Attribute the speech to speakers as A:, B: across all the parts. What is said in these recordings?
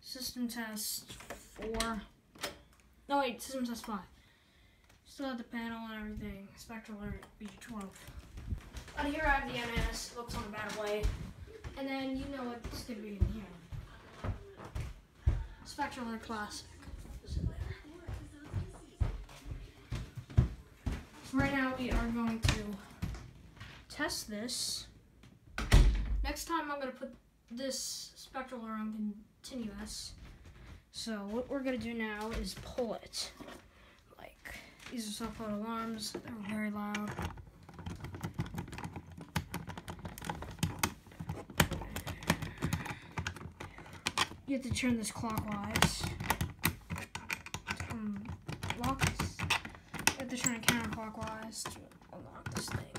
A: System test 4. No wait, system test 5. Still have the panel and everything. Spectral alert BG12. Out here I have the MS. It looks on a bad way. And then you know what's gonna be in here. Spectral alert classic. Is in there. So right now we are going to test this. Next time I'm gonna put this spectral alert on continuous. So what we're gonna do now is pull it. Like, these are self-load alarms, they're very loud. You have to turn this clockwise. Lock this. You have to turn it counterclockwise to unlock this thing.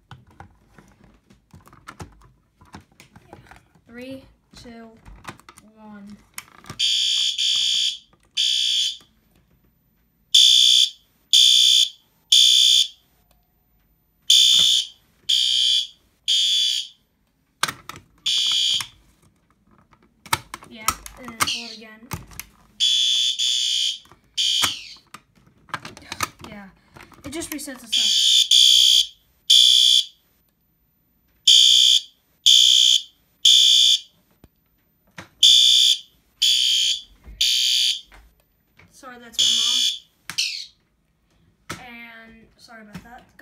A: Yeah. 3, 2, 1. Yeah, and then pull it again. Yeah, it just resets itself. Sorry, that's my mom. And sorry about that.